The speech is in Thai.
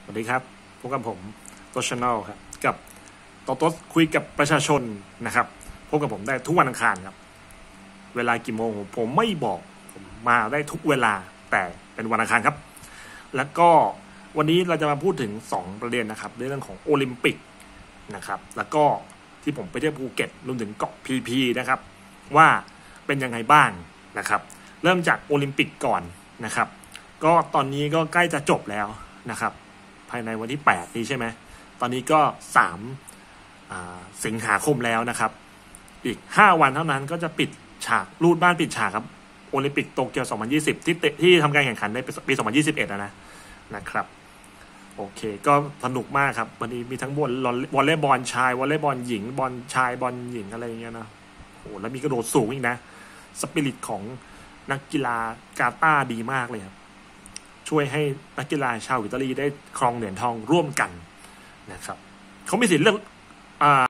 วัสดีครับพบกับผมโตชแนลครับกับโตคุยกับประชาชนนะครับพบกับผมได้ทุกวันอังคารครับเวลากี่โมงผมไม่บอกผมมาได้ทุกเวลาแต่เป็นวันอังคารครับแล้วก็วันนี้เราจะมาพูดถึง2ประเด็นนะครับเรื่องของโอลิมปิกนะครับแล้วก็ที่ผมไปเที่ยวภูเก็ตรวมถึงเกาะพีพีนะครับว่าเป็นยังไงบ้างนะครับเริ่มจากโอลิมปิกก่อนนะครับก็ตอนนี้ก็ใกล้จะจบแล้วนะครับภายในวันที่8นี้ใช่ไหมตอนนี้ก็3สิงหาคมแล้วนะครับอีก5วันเท่านั้นก็จะปิดฉากรูดบ้านปิดฉากครับโอลิมปิกโตเกียว2020ที่ทำการแข่งขันในปี2021นะครับโอเคก็สนุกมากครับวันนี้มีทั้งวอลเลย์บอลชายวอลเลย์บอลหญิงบอลชายบอลหญิงอะไรอย่างเงี้ยนะโอ้แล้วมีกระโดดสูงอีกนะสปิริตของนักกีฬากาตาร์ดีมากเลยครับช่วยให้นักกีฬาชาวอิตาลีได้ครองเหรียญทองร่วมกันนะครับเขามีสิทธิ์เลือก